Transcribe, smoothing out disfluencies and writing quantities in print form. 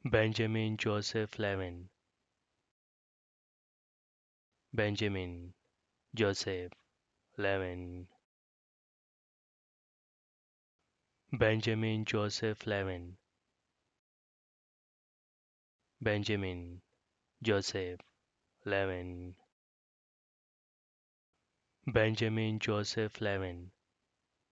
Benjamin Joseph Levin. Benjamin Joseph Levin. Benjamin Joseph Levin. Benjamin Joseph Levin. Benjamin Joseph Levin.